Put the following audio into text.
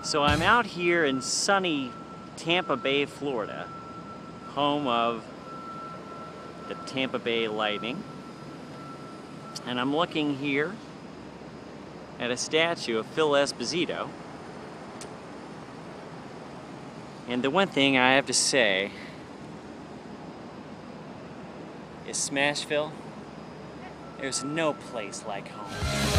So I'm out here in sunny Tampa Bay, Florida, home of the Tampa Bay Lightning. And I'm looking here at a statue of Phil Esposito. And the one thing I have to say is Smashville, there's no place like home.